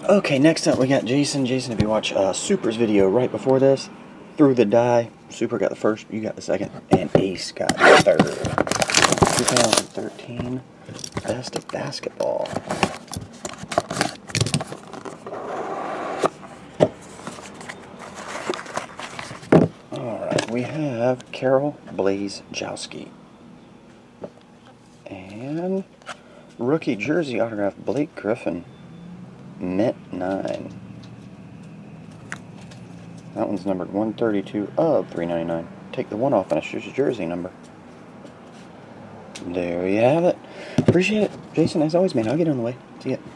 Okay, next up we got Jason. Jason, if you watch Super's video right before this, threw the die. Super got the first, you got the second, and Ace got the third. 2013 Best of Basketball. Alright, we have Carol Blazejowski. And rookie jersey autograph Blake Griffin. Net 9. That one's numbered 132 of 399. Take the 1 off and it's just a jersey number. There you have it. Appreciate it. Jason, as always, man, I'll get on the way. See ya.